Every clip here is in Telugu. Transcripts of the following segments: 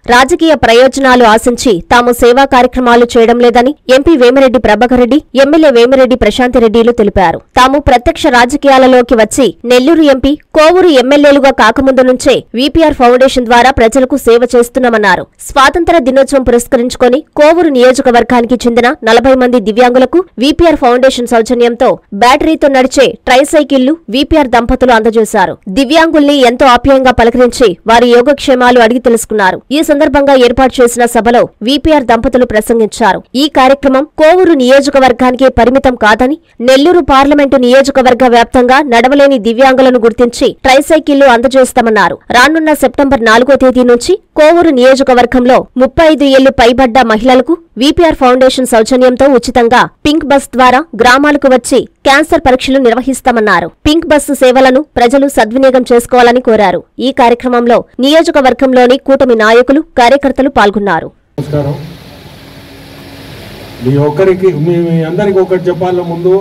రాజకీయ ప్రయోజనాలు ఆశించి తాము సేవా కార్యక్రమాలు చేయడం లేదని ఎంపీ వేమిరెడ్డి ప్రభాకర్ రెడ్డి, ఎమ్మెల్యే వేమిరెడ్డి ప్రశాంతిరెడ్డిలు తెలిపారు. తాము ప్రత్యక్ష రాజకీయాలలోకి వచ్చి నెల్లూరు ఎంపీ, కోవూరు ఎమ్మెల్యేలుగా కాకముందు నుంచే వీపీఆర్ ఫౌండేషన్ ద్వారా ప్రజలకు సేవ చేస్తున్నామన్నారు. స్వాతంత్ర దినోత్సవం పురస్కరించుకొని కోవూరు నియోజకవర్గానికి చెందిన 40 మంది దివ్యాంగులకు వీపీఆర్ ఫౌండేషన్ సౌజన్యంతో బ్యాటరీతో నడిచే ట్రైసైకిళ్లు వీపీఆర్ దంపతులు అందజేశారు. దివ్యాంగుల్ని ఎంతో ఆప్యాయంగా పలకరించి వారి యోగక్షేమాలు అడిగి తెలుసుకున్నారు. ఈ సందర్భంగా ఏర్పాటు చేసిన సభలో వీపీఆర్ దంపతులు ప్రసంగించారు. ఈ కార్యక్రమం కోవూరు నియోజకవర్గానికే పరిమితం కాదని, నెల్లూరు పార్లమెంటు నియోజకవర్గ వ్యాప్తంగా నడవలేని దివ్యాంగులను గుర్తించి ట్రైసైకిళ్లు అందజేస్తామన్నారు. రానున్న సెప్టెంబర్ 4వ తేదీ నుంచి కోవూరు నియోజకవర్గంలో 35 ఏళ్లు పైబడ్డ మహిళలకు వీపీఆర్ ఫౌండేషన్ సౌజన్యంతో ఉచితంగా పింక్ బస్ ద్వారా గ్రామాలకు వచ్చి క్యాన్సర్ పరీక్షలు నిర్వహిస్తామన్నారు. పింక్ బస్సు సేవలను ప్రజలు సద్వినియోగం చేసుకోవాలని కోరారు. ఈ కార్యక్రమంలో నియోజకవర్గంలోని కూటమి నాయకులు, కార్యకర్తలు పాల్గొన్నారు. మీ అందరికీ ఒకటి చెప్పాలి. ముందు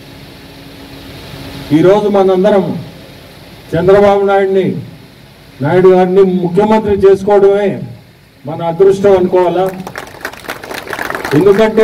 ఈరోజు మనందరం చంద్రబాబు నాయుడు గారిని ముఖ్యమంత్రి చేసుకోవడమే మన అదృష్టం అనుకోవాలా. ఎందుకంటే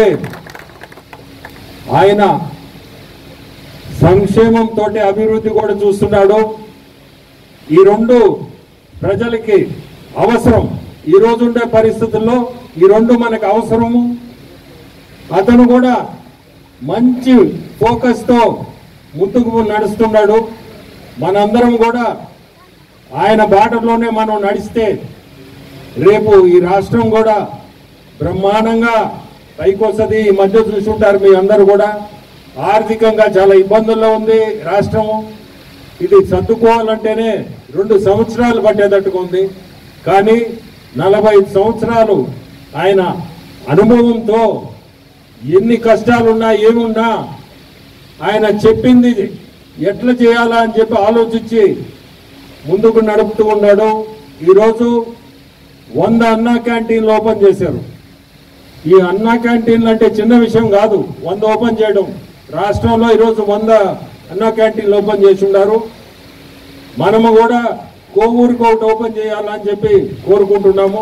ఆయన సంక్షేమంతో అభివృద్ధి కూడా చూస్తున్నాడు. ఈ రెండు ప్రజలకి అవసరం. ఈ రోజు ఉండే పరిస్థితుల్లో ఈ రెండు మనకు అవసరము. అతను కూడా మంచి ఫోకస్తో ముందుకు నడుస్తున్నాడు. మనందరం కూడా ఆయన బాటలోనే మనం నడిస్తే రేపు ఈ రాష్ట్రం కూడా బ్రహ్మాండంగా పైకి వస్తుంది. ఈ మధ్య చూసుంటారు మీ అందరూ కూడా, ఆర్థికంగా చాలా ఇబ్బందుల్లో ఉంది రాష్ట్రము. ఇది సర్దుకోవాలంటేనే 2 సంవత్సరాలు పట్టేటట్టుగా ఉంది. కానీ 45 సంవత్సరాలు ఆయన అనుభవంతో ఎన్ని కష్టాలున్నా ఏమున్నా ఆయన చెప్పింది ఎట్లా చేయాలా అని చెప్పి ఆలోచించి ముందుకు నడుపుతూ ఉన్నాడు. ఈరోజు 100 అన్నా క్యాంటీన్లు ఓపెన్ చేశారు. ఈ అన్నా క్యాంటీన్లు అంటే చిన్న విషయం కాదు. 100 ఓపెన్ చేయడం. రాష్ట్రంలో ఈరోజు 100 అన్నా క్యాంటీన్లు ఓపెన్ చేసి ఉన్నారు. మనము కూడా కోవూరుకు ఒకటి ఓపెన్ చేయాలని చెప్పి కోరుకుంటున్నాము.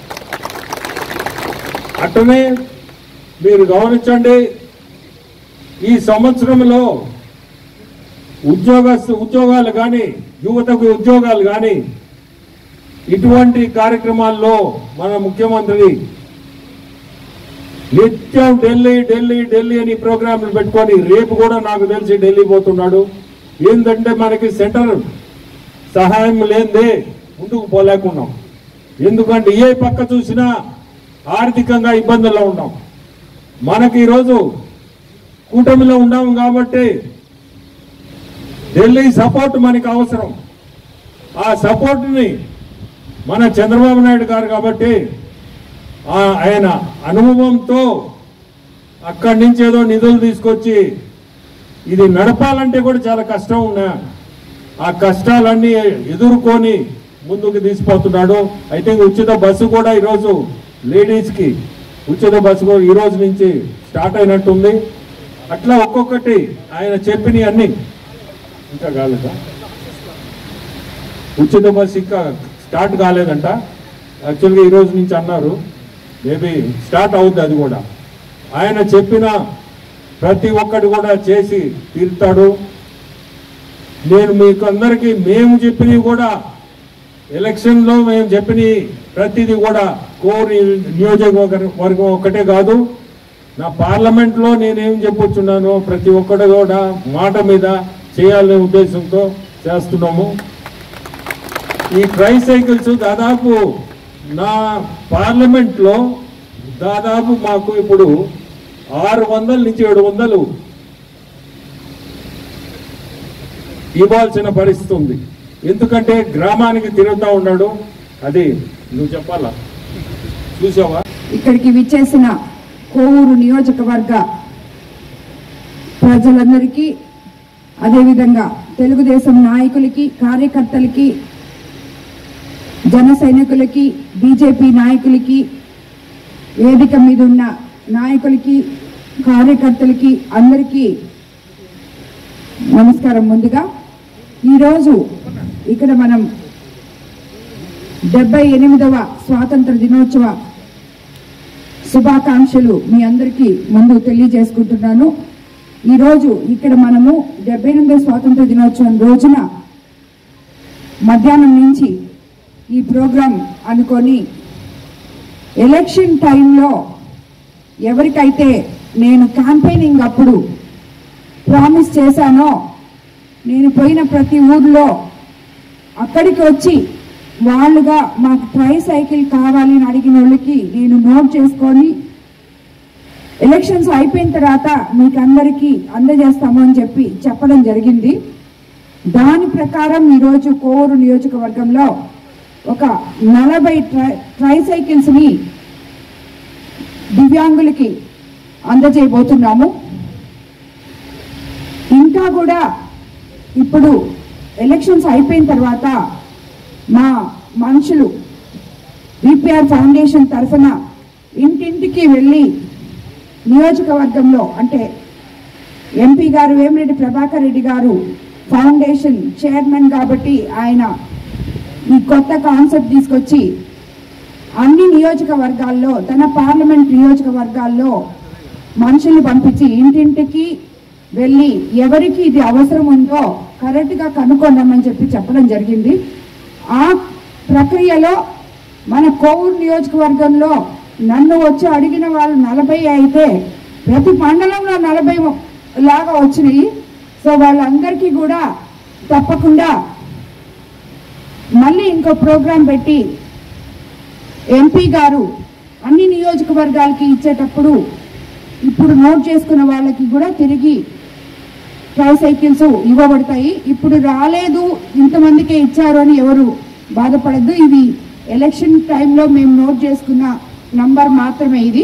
అట్టనే మీరు గమనించండి, ఈ సంవత్సరంలో ఉద్యోగాలు కానీ, యువతకు ఉద్యోగాలు కానీ, ఇటువంటి కార్యక్రమాల్లో మన ముఖ్యమంత్రి నిత్యం ఢిల్లీ అని ప్రోగ్రాంలు పెట్టుకొని రేపు కూడా నాకు తెలిసి ఢిల్లీ పోతున్నాడు. ఏంటంటే మనకి సెంటర్ సహాయం లేదే ముందుకు పోలేకున్నాం. ఎందుకంటే ఏ పక్క చూసినా ఆర్థికంగా ఇబ్బందుల్లో ఉన్నాం. మనకి ఈరోజు కూటమిలో ఉన్నాం కాబట్టి ఢిల్లీ సపోర్ట్ మనకి అవసరం. ఆ సపోర్ట్ని మన చంద్రబాబు నాయుడు గారు కాబట్టి ఆయన అనుభవంతో అక్కడి నుంచి ఏదో నిధులు తీసుకొచ్చి ఇది నడపాలంటే కూడా చాలా కష్టం ఉన్నా ఆ కష్టాలన్నీ ఎదుర్కొని ముందుకు తీసుకుపోతున్నాడు. అయితే ఉచిత బస్సు కూడా ఈరోజు లేడీస్కి ఉచిత బస్సు కూడా ఈరోజు నుంచి స్టార్ట్ అయినట్టుంది. అట్లా ఒక్కొక్కటి ఆయన చెప్పినవి అన్నీ ఇంకా కాలేదా, ఉచిత బస్సు ఇంకా స్టార్ట్ కాలేదంట. యాక్చువల్గా ఈరోజు నుంచి అన్నారు, మేబీ స్టార్ట్ అవుద్ది అది కూడా. ఆయన చెప్పిన ప్రతి ఒక్కటి కూడా చేసి తీరుతాడు. నేను మీకు అందరికీ మేము చెప్పినవి కూడా ఎలక్షన్లో మేము చెప్పిన ప్రతిదీ కూడా కోవూరు నియోజకవర్గం ఒక్కటే కాదు, నా పార్లమెంట్లో నేనేం చెప్పొచ్చున్నానో ప్రతి ఒక్కటి కూడా మాట మీద చేయాలనే ఉద్దేశంతో చేస్తున్నాము. ఈ ట్రైసైకిల్స్ దాదాపు నా పార్లమెంట్లో దాదాపు మాకు ఇప్పుడు 600 నుంచి 700 ఇవ్వాల్సిన పరిస్థితి ఉంది. ఎందుకంటే గ్రామానికి తిరుగుతూ ఉన్నాడు. అది నువ్వు చెప్పాలా, చూసావా? ఇక్కడికి విచ్చేసిన కోవూరు నియోజకవర్గ ప్రజలందరికీ, అదేవిధంగా తెలుగుదేశం నాయకులకి, కార్యకర్తలకి, జన సైనికులకి, బీజేపీ నాయకులకి, వేదిక మీద ఉన్న నాయకులకి, కార్యకర్తలకి అందరికీ నమస్కారం. ముందుగా ఈరోజు ఇక్కడ మనం 78వ స్వాతంత్ర దినోత్సవ శుభాకాంక్షలు మీ అందరికీ ముందు తెలియజేసుకుంటున్నాను. ఈరోజు ఇక్కడ మనము 78వ స్వాతంత్ర దినోత్సవం రోజున మధ్యాహ్నం నుంచి ఈ ప్రోగ్రాం అనుకొని ఎలక్షన్ టైంలో ఎవరికైతే నేను క్యాంపెయినింగ్ అప్పుడు ప్రామిస్ చేశానో నేను పోయిన ప్రతి ఊర్లో అక్కడికి వచ్చి వాళ్ళుగా మాకు ట్రైసైకిల్ కావాలి అని అడిగిన వాళ్ళకి నేను నోట్ చేసుకొని ఎలక్షన్స్ అయిపోయిన తర్వాత మీకు అందరికీ అందజేస్తాము అని చెప్పడం జరిగింది. దాని ప్రకారం ఈరోజు కోవూరు నియోజకవర్గంలో ఒక 40 ట్రైసైకిల్స్ని దివ్యాంగులకి అందజేయబోతున్నాము. ఇంకా కూడా ఇప్పుడు ఎలక్షన్స్ అయిపోయిన తర్వాత మా మనుషులు విపిఆర్ ఫౌండేషన్ తరఫున ఇంటింటికి వెళ్ళి నియోజకవర్గంలో అంటే ఎంపీ గారు వేమిరెడ్డి ప్రభాకర్ రెడ్డి గారు ఫౌండేషన్ చైర్మన్ కాబట్టి ఆయన ఈ కొత్త కాన్సెప్ట్ తీసుకొచ్చి అన్ని నియోజకవర్గాల్లో తన పార్లమెంట్ నియోజకవర్గాల్లో మనుషుల్ని పంపించి ఇంటింటికి వెళ్ళి ఎవరికి ఇది అవసరం ఉందో కరెక్ట్గా కనుక్కోండమని చెప్పడం జరిగింది. ఆ ప్రక్రియలో మన కోవూరు నియోజకవర్గంలో నన్ను వచ్చి అడిగిన వాళ్ళు 40 అయితే ప్రతి మండలంలో 40 లాగా వచ్చినాయి. సో వాళ్ళందరికీ కూడా తప్పకుండా మళ్ళీ ఇంకో ప్రోగ్రాం పెట్టి ఎంపీ గారు అన్ని నియోజకవర్గాలకి ఇచ్చేటప్పుడు ఇప్పుడు నోట్ చేసుకున్న వాళ్ళకి కూడా తిరిగి ట్రైసైకిల్స్ ఇవ్వబడతాయి. ఇప్పుడు రాలేదు ఇంతమందికే ఇచ్చారు అని ఎవరు బాధపడద్దు. ఇది ఎలక్షన్ టైంలో మేము నోట్ చేసుకున్న నంబర్ మాత్రమే. ఇది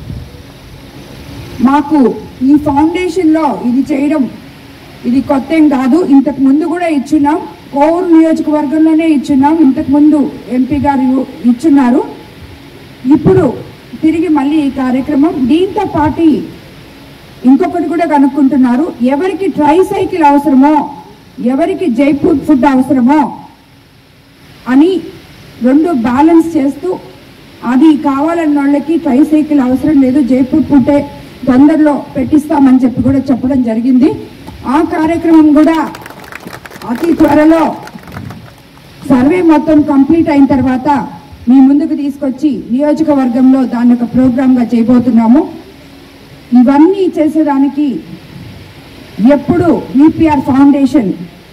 మాకు ఈ ఫౌండేషన్లో ఇది చేయడం ఇది కొత్త ఏం కాదు. ఇంతకు ముందు కూడా ఇచ్చున్నాం, కోవూరు నియోజకవర్గంలోనే ఇచ్చున్నాం. ఇంతకుముందు ఎంపీ గారు ఇచ్చున్నారు. ఇప్పుడు తిరిగి మళ్ళీ ఈ కార్యక్రమం దీంతో పాటు ఇంకొకటి కూడా కనుక్కుంటున్నారు. ఎవరికి ట్రైసైకిల్ అవసరమో ఎవరికి జైపూర్ ఫుడ్ అవసరమో అని 2 బ్యాలెన్స్ చేస్తూ అది కావాలన్న వాళ్ళకి ట్రైసైకిల్ అవసరం లేదు, జైపూర్ ఫుడ్డే తొందరలో పెట్టిస్తామని కూడా చెప్పడం జరిగింది. ఆ కార్యక్రమం కూడా అతి త్వరలో సర్వే మొత్తం కంప్లీట్ అయిన తర్వాత మీ ముందుకు తీసుకొచ్చి నియోజకవర్గంలో దాన్ని ఒక ప్రోగ్రాంగా చేయబోతున్నాము. ఇవన్నీ చేసేదానికి ఎప్పుడు విపిఆర్ ఫౌండేషన్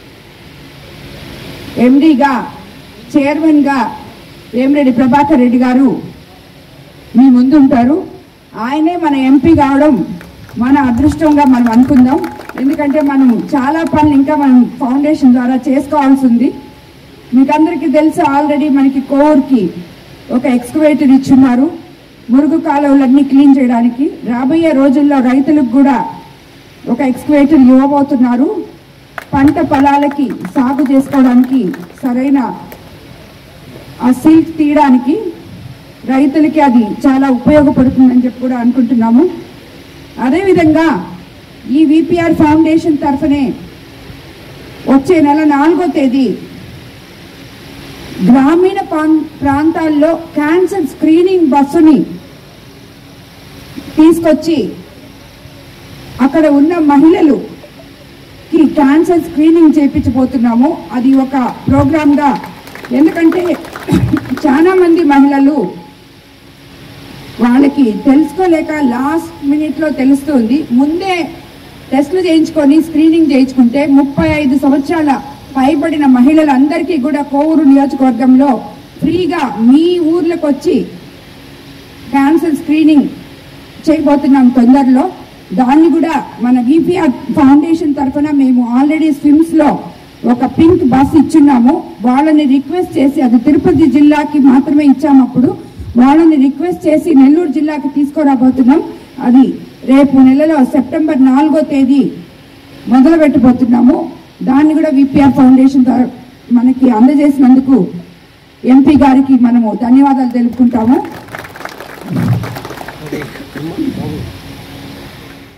ఎండీగా చైర్మన్గా వేమిరెడ్డి ప్రభాకర్ రెడ్డి గారు మీ ముందు ఉంటారు. ఆయనే మన ఎంపీ కావడం మన అదృష్టంగా మనం అనుకుందాం. ఎందుకంటే మనం చాలా పనులు ఇంకా మనం ఫౌండేషన్ ద్వారా చేసుకోవాల్సి ఉంది. మీకు అందరికీ తెలుసు ఆల్రెడీ మనకి కోవూరుకి ఒక ఎక్స్కవేటర్ ఇచ్చున్నారు మురుగు కాలువలన్నీ క్లీన్ చేయడానికి. రాబోయే రోజుల్లో రైతులకు కూడా ఒక ఎక్స్కవేటర్ ఇవ్వబోతున్నారు. పంట పొలాలకి సాగు చేసుకోవడానికి సరైన ఆ సిల్క్ తీయడానికి రైతులకి అది చాలా ఉపయోగపడుతుందని కూడా అనుకుంటున్నాము. అదేవిధంగా ఈ విపిఆర్ ఫౌండేషన్ తరఫునే వచ్చే నెల 4వ తేదీ గ్రామీణ ప్రాంతాల్లో క్యాన్సర్ స్క్రీనింగ్ బస్సుని తీసుకొచ్చి అక్కడ ఉన్న మహిళలుకి క్యాన్సర్ స్క్రీనింగ్ చేయించబోతున్నాము. అది ఒక ప్రోగ్రామ్గా, ఎందుకంటే చాలా మంది మహిళలు వాళ్ళకి తెలుసుకోలేక లాస్ట్ మినిట్లో తెలుస్తుంది. ముందే టెస్టులు చేయించుకొని స్క్రీనింగ్ చేయించుకుంటే 35 సంవత్సరాల పైబడిన మహిళలందరికీ కూడా కోవూరు నియోజకవర్గంలో ఫ్రీగా మీ ఊర్లకు వచ్చి క్యాన్సర్ స్క్రీనింగ్ చేయబోతున్నాం తొందరలో. దాన్ని కూడా మన విపిఆర్ ఫౌండేషన్ తరఫున మేము ఆల్రెడీ స్విమ్స్లో ఒక పింక్ బస్ ఇచ్చున్నాము. వాళ్ళని రిక్వెస్ట్ చేసి, అది తిరుపతి జిల్లాకి మాత్రమే ఇచ్చాము, అప్పుడు వాళ్ళని రిక్వెస్ట్ చేసి నెల్లూరు జిల్లాకి తీసుకురాబోతున్నాం. అది రేపు నెలలో సెప్టెంబర్ 4వ తేదీ మొదలు పెట్టబోతున్నాము. దాన్ని కూడా విపిఆర్ ఫౌండేషన్ ద్వారా మనకి అందజేసినందుకు ఎంపీ గారికి మనము ధన్యవాదాలు తెలుపుకుంటాము.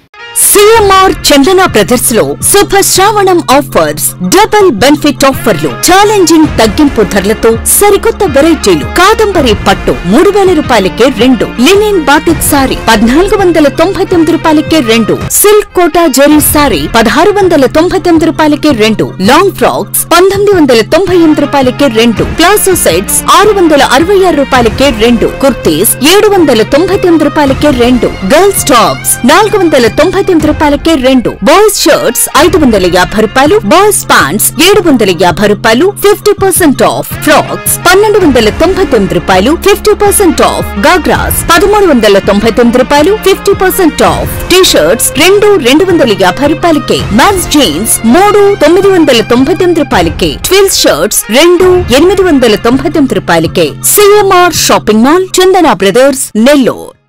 సిఎంఆర్ చందన బ్రదర్స్ లో శుభ శ్రావణం ఆఫర్స్, డబుల్ బెనిఫిట్ ఆఫర్లు, ఛాలెంజింగ్ తగ్గింపు ధరలతో సరికొత్త వెరైటీలు. కాదంబరి పట్టు 3000 రూపాయలకే 2, లినెన్ బాటిక్ సారీ 1499 రూపాయలకే 2, సిల్క్ కోటా జరీ సారీ 1699 రూపాయలకే 2, లాంగ్ ఫ్రాక్స్ 1998 రూపాయలకే 2, ప్లాజో సెట్స్ 666 రూపాయలకే 2, కుర్తీస్ 799 రూపాయలకే 2, గర్ల్స్ టాప్స్ 499 రూపాయలకే 2, బాయ్స్ షర్ట్స్ 550 రూపాయలు, బాయ్స్ ప్యాంట్స్ 750 రూపాయలు 50% ఆఫ్, ఫ్రాక్స్ 1299 రూపాయలు 50% ఆఫ్, గాగ్రాస్ 1399 రూపాయలు 50% ఆఫ్, టీ షర్ట్స్ 250 రూపాయలకే, మ్యాన్స్ జీన్స్ 999 రూపాయలకే, ట్విల్స్ షర్ట్స్ 899 రూపాయలకే. CMR shopping mall, Chandana brothers, Nellore.